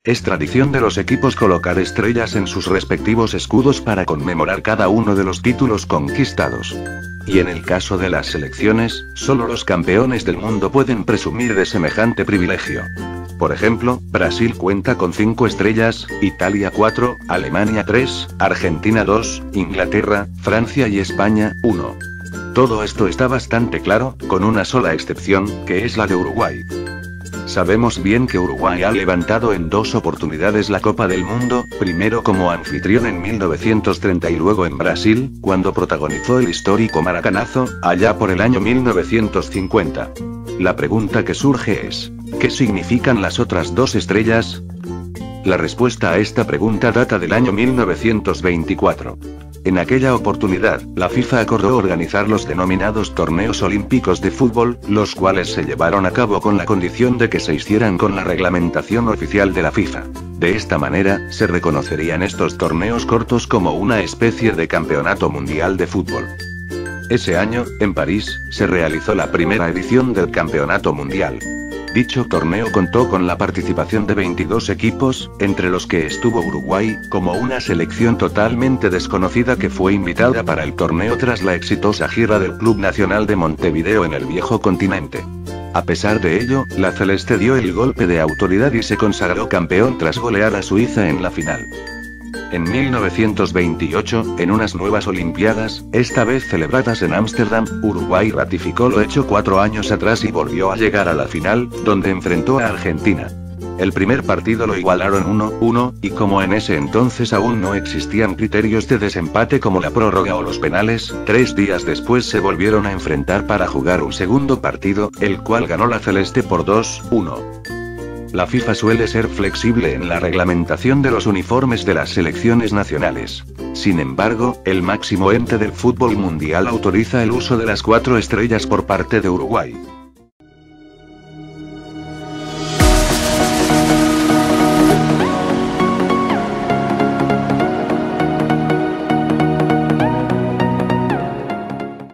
Es tradición de los equipos colocar estrellas en sus respectivos escudos para conmemorar cada uno de los títulos conquistados. Y en el caso de las selecciones, solo los campeones del mundo pueden presumir de semejante privilegio. Por ejemplo, Brasil cuenta con 5 estrellas, Italia 4, Alemania 3, Argentina 2, Inglaterra, Francia y España 1. Todo esto está bastante claro, con una sola excepción, que es la de Uruguay. Sabemos bien que Uruguay ha levantado en 2 oportunidades la Copa del Mundo, primero como anfitrión en 1930 y luego en Brasil, cuando protagonizó el histórico Maracanazo, allá por el año 1950. La pregunta que surge es, ¿qué significan las otras 2 estrellas? La respuesta a esta pregunta data del año 1924. En aquella oportunidad, la FIFA acordó organizar los denominados torneos olímpicos de fútbol, los cuales se llevaron a cabo con la condición de que se hicieran con la reglamentación oficial de la FIFA. De esta manera, se reconocerían estos torneos cortos como una especie de campeonato mundial de fútbol. Ese año, en París, se realizó la primera edición del Campeonato Mundial. Dicho torneo contó con la participación de 22 equipos, entre los que estuvo Uruguay, como una selección totalmente desconocida que fue invitada para el torneo tras la exitosa gira del Club Nacional de Montevideo en el viejo continente. A pesar de ello, la celeste dio el golpe de autoridad y se consagró campeón tras golear a Suiza en la final. En 1928, en unas nuevas Olimpiadas, esta vez celebradas en Ámsterdam, Uruguay ratificó lo hecho 4 años atrás y volvió a llegar a la final, donde enfrentó a Argentina. El primer partido lo igualaron 1-1, y como en ese entonces aún no existían criterios de desempate como la prórroga o los penales, 3 días después se volvieron a enfrentar para jugar un segundo partido, el cual ganó la celeste por 2-1. La FIFA suele ser flexible en la reglamentación de los uniformes de las selecciones nacionales. Sin embargo, el máximo ente del fútbol mundial autoriza el uso de las 4 estrellas por parte de Uruguay.